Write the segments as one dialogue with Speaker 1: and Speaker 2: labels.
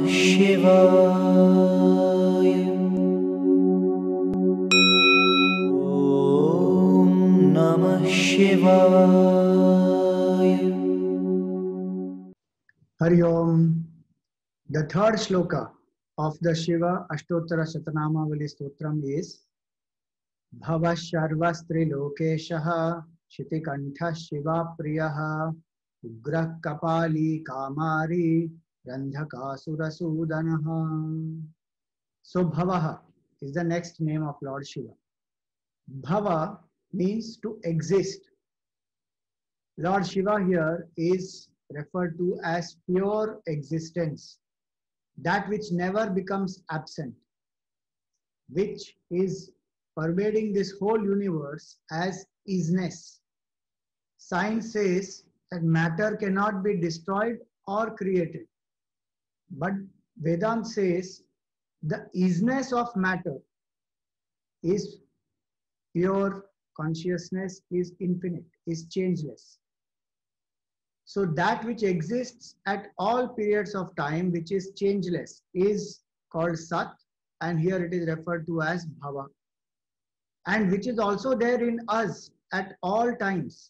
Speaker 1: शिवाय। ॐ नमः शिवाय।
Speaker 2: Hari Om. The third shloka of the Shiva Ashtottara Shatanamavali Stotram is Bhava Sharvastri Lokeshaha Shitikantha Shiva Priyaha Ugra Kapali Kamari Randhakasura Sudanaha. So Bhavaha is the next name of Lord Shiva. Bhava means to exist. Lord Shiva here is referred to as pure existence, that which never becomes absent, which is pervading this whole universe as isness. Science says that matter cannot be destroyed or created, but Vedanta says the isness of matter is pure consciousness, is infinite, is changeless. So that which exists at all periods of time, which is changeless, is called Sat, and here it is referred to as Bhava, and which is also there in us at all times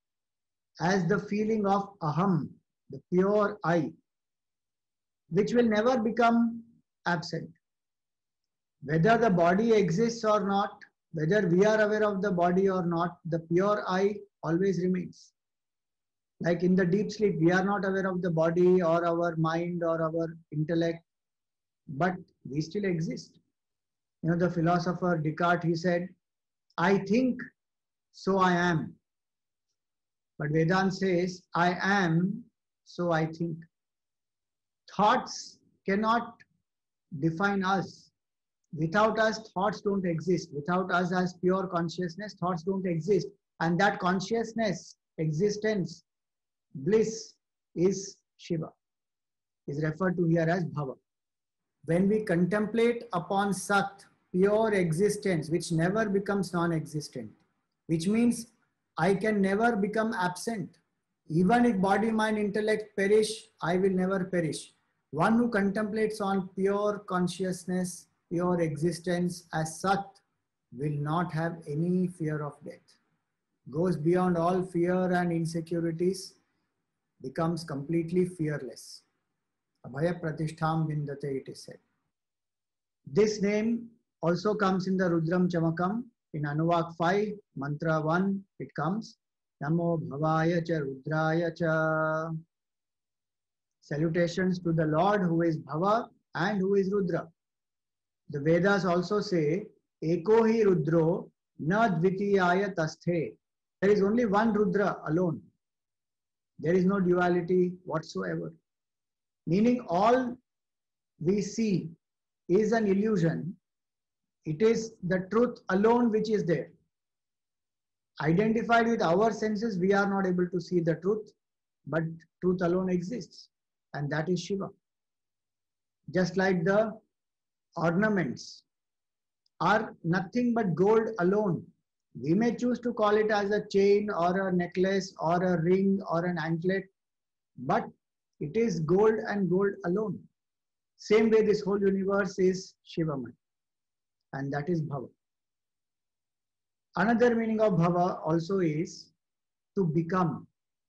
Speaker 2: as the feeling of Aham, the pure I, which will never become absent. Whether the body exists or not, whether we are aware of the body or not, the pure I always remains. Like in the deep sleep, we are not aware of the body or our mind or our intellect, but we still exist. You know, the philosopher Descartes, he said, I think, so I am. But Vedanta says, I am, so I think. Thoughts cannot define us. Without us, thoughts don't exist. Without us as pure consciousness, thoughts don't exist. And that consciousness, existence, bliss is Shiva, is referred to here as Bhava. When we contemplate upon Sat, pure existence, which never becomes non-existent, which means I can never become absent. Even if body, mind, intellect perish, I will never perish. One who contemplates on pure consciousness, pure existence as Sat will not have any fear of death. Goes beyond all fear and insecurities, becomes completely fearless. Abhaya Pratishtham Vindate, it is said. This name also comes in the Rudram Chamakam. In Anuvak 5, Mantra 1, it comes Namo Bhavaya Cha Rudraya Cha. Salutations to the Lord who is Bhava and who is Rudra. The Vedas also say Eko hi Rudro na dvitiyaya tasthe. There is only one Rudra alone. There is no duality whatsoever. Meaning all we see is an illusion. It is the truth alone which is there. Identified with our senses, we are not able to see the truth, but truth alone exists, and that is Shiva. Just like the ornaments are nothing but gold alone. We may choose to call it as a chain or a necklace or a ring or an anklet, but it is gold and gold alone. Same way this whole universe is Shivaman, and that is Bhava. Another meaning of Bhava also is to become.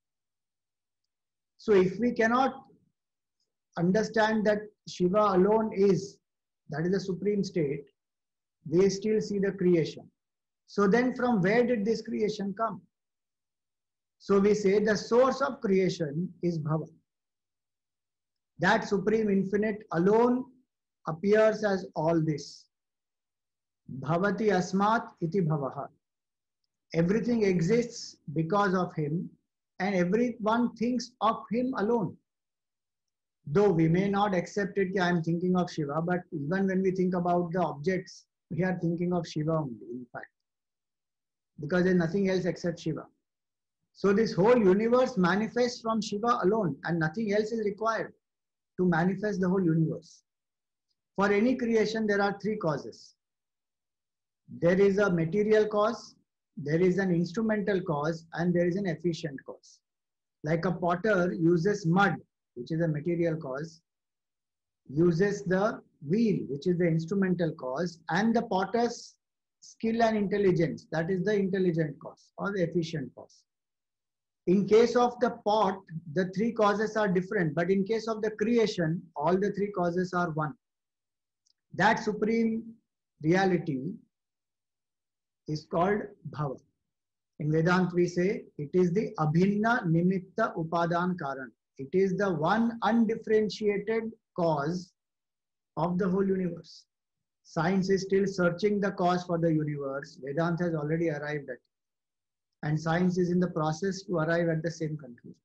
Speaker 2: So if we cannot understand that Shiva alone is, that is the supreme state, we still see the creation. So then from where did this creation come? So we say the source of creation is Bhava. That supreme infinite alone appears as all this. Bhavati asmat iti bhavaha. Everything exists because of him, and everyone thinks of him alone. Though we may not accept it, I am thinking of Shiva, but even when we think about the objects, we are thinking of Shiva only, in fact. Because there is nothing else except Shiva. So this whole universe manifests from Shiva alone, and nothing else is required to manifest the whole universe. For any creation, there are three causes. There is a material cause, there is an instrumental cause, and there is an efficient cause. Like a potter uses mud, which is a material cause, uses the wheel, which is the instrumental cause, and the potter's skill and intelligence, that is the intelligent cause or the efficient cause. In case of the pot, the three causes are different, but in case of the creation, all the three causes are one. That supreme reality is called Bhava. In Vedanta, we say it is the Abhinna Nimitta Upadan Karan. It is the one undifferentiated cause of the whole universe. Science is still searching the cause for the universe. Vedanta has already arrived at it. And science is in the process to arrive at the same conclusion.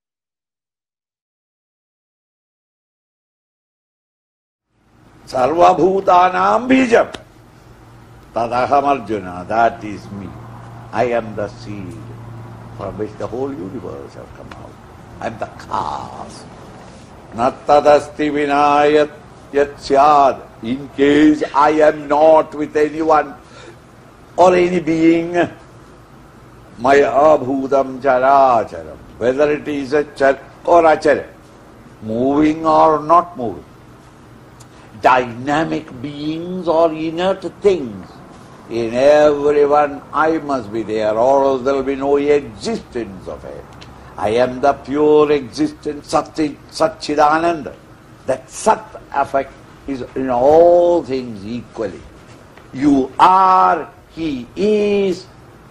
Speaker 3: Sarvabhutanam bijam. Tadaham Arjuna, that is me. I am the seed from which the whole universe has come out. I am the cause. Nattadasti vinayat yat syad. In case I am not with anyone or any being, maya abhudam characharam. Whether it is a char or achara, moving or not moving, dynamic beings or inert things, in everyone I must be there, or else there will be no existence of it. I am the pure existence, Satchidananda. That Sat affect is in all things equally. You are, he is,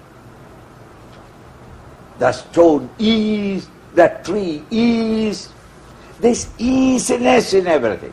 Speaker 3: the stone is, the tree is. This easiness in everything.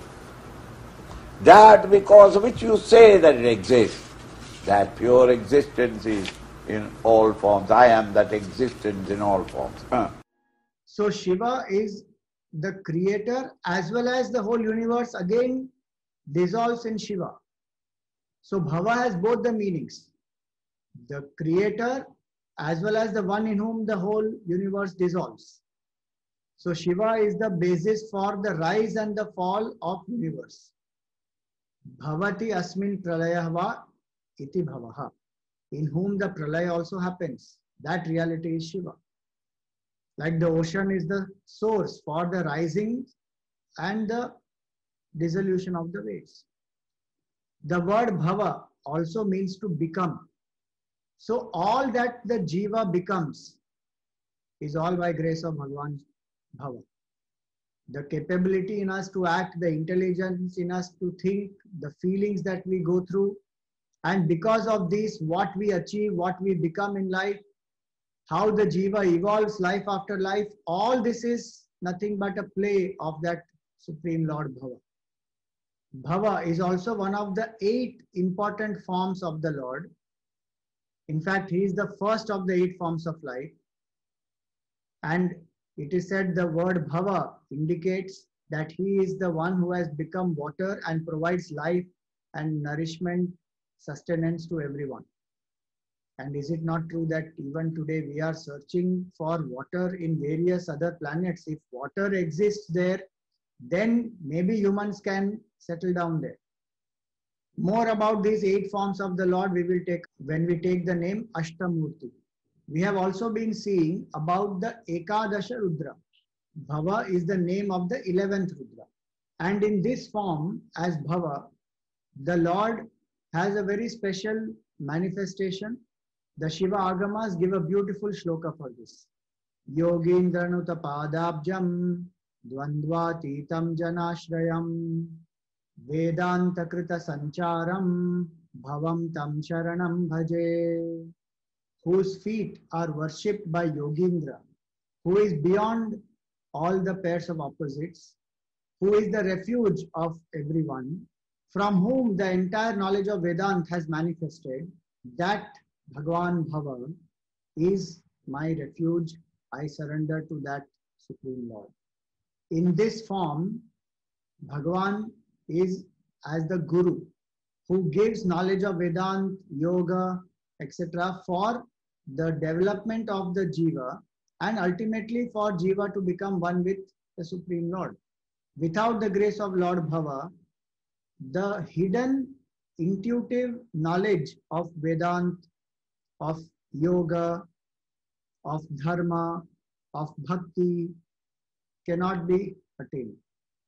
Speaker 3: That because of which you say that it exists. That pure existence is in all forms. I am that existence in all forms.
Speaker 2: So Shiva is the creator as well as the whole universe again dissolves in Shiva. So Bhava has both the meanings. The creator as well as the one in whom the whole universe dissolves. So Shiva is the basis for the rise and the fall of universe. Bhavati asmin pralayahva iti bhavaha. In whom the pralaya also happens. That reality is Shiva. Like the ocean is the source for the rising and the dissolution of the waves. The word bhava also means to become. So all that the jiva becomes is all by grace of Bhagavan Bhava. The capability in us to act, the intelligence in us to think, the feelings that we go through, and because of this, what we achieve, what we become in life, how the jiva evolves life after life, all this is nothing but a play of that Supreme Lord Bhava. Bhava is also one of the 8 important forms of the Lord. In fact, he is the first of the 8 forms of life. And it is said the word Bhava indicates that he is the one who has become water and provides life and nourishment, sustenance to everyone. And is it not true that even today we are searching for water in various other planets? If water exists there, then maybe humans can settle down there. More about these 8 forms of the Lord we will take when we take the name Ashtamurti. We have also been seeing about the Ekadasha Rudra. Bhava is the name of the 11th Rudra. And in this form, as Bhava, the Lord has a very special manifestation. The Shiva Agamas give a beautiful shloka for this. Yogindраnuta padabjam dvandvatitam janashrayam Vedanta krita sancharam bhavam tam sharanam bhaje. Whose feet are worshipped by Yogindra, who is beyond all the pairs of opposites, who is the refuge of everyone, from whom the entire knowledge of Vedanta has manifested, that Bhagavan Bhava is my refuge. I surrender to that Supreme Lord. In this form, Bhagavan is as the Guru who gives knowledge of Vedanta, Yoga, etc. for the development of the Jiva and ultimately for Jiva to become one with the Supreme Lord. Without the grace of Lord Bhava, the hidden intuitive knowledge of Vedanta, of Yoga, of Dharma, of Bhakti cannot be attained.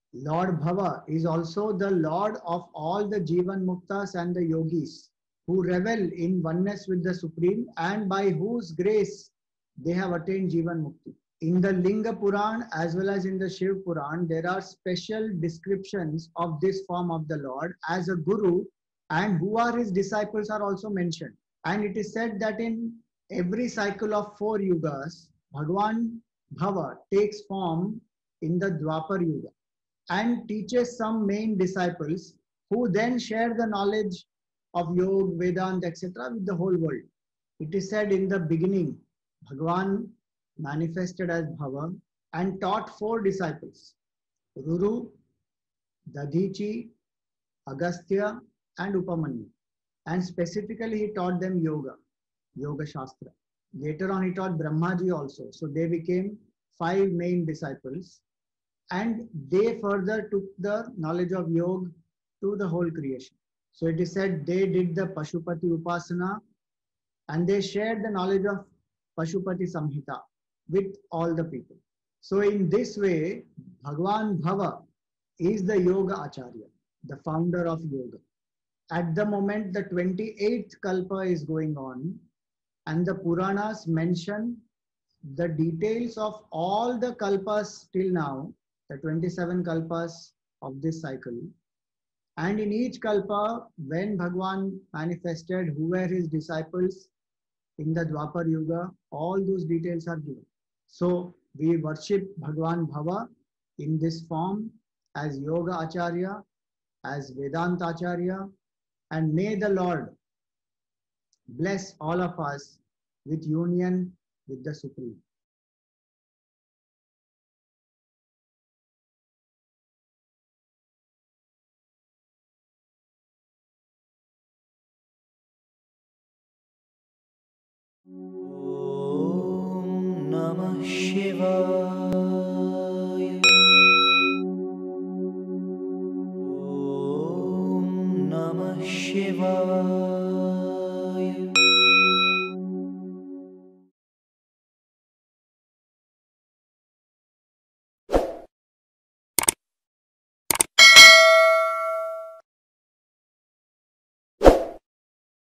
Speaker 2: Lord Bhava is also the Lord of all the Jivan Muktas and the yogis who revel in oneness with the Supreme and by whose grace they have attained Jivan Mukti. In the Linga Puran as well as in the Shiv Puran, there are special descriptions of this form of the Lord as a Guru, and who are his disciples are also mentioned. And it is said that in every cycle of 4 yugas, Bhagwan Bhava takes form in the Dwapar Yuga and teaches some main disciples who then share the knowledge of Yoga, Vedanta, etc. with the whole world. It is said in the beginning, Bhagwan manifested as Bhava and taught 4 disciples, Ruru, Dadhichi, Agastya, and Upamanyu. And specifically, he taught them yoga, Yoga Shastra. Later on, he taught Brahmaji also. So they became 5 main disciples, and they further took the knowledge of yoga to the whole creation. So it is said they did the Pashupati Upasana and they shared the knowledge of Pashupati Samhita with all the people. So in this way, Bhagwan Bhava is the Yoga Acharya, the founder of yoga. At the moment, the 28th Kalpa is going on, and the Puranas mention the details of all the Kalpas till now, the 27 Kalpas of this cycle. And in each Kalpa, when Bhagwan manifested, who were his disciples in the Dwapar Yuga, all those details are given. So we worship Bhagwan Bhava in this form as Yoga Acharya, as Vedanta Acharya, and may the Lord bless all of us with union with the Supreme.
Speaker 1: Om Namah Shivaya. Om Namah Shivaya.